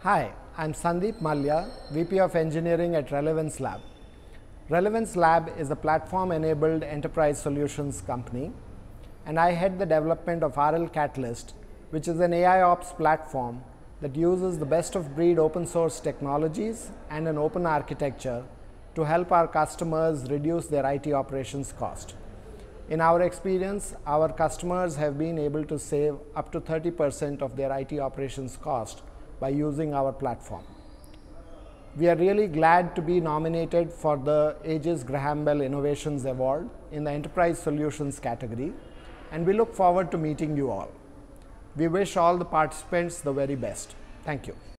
Hi, I'm Sandeep Malya, VP of Engineering at Relevance Lab. Relevance Lab is a platform-enabled enterprise solutions company, and I head the development of RL Catalyst, which is an AIOps platform that uses the best-of-breed open-source technologies and an open architecture to help our customers reduce their IT operations cost. In our experience, our customers have been able to save up to 30% of their IT operations cost by using our platform. We are really glad to be nominated for the Aegis Graham Bell Innovations Award in the Enterprise Solutions category, and we look forward to meeting you all. We wish all the participants the very best. Thank you.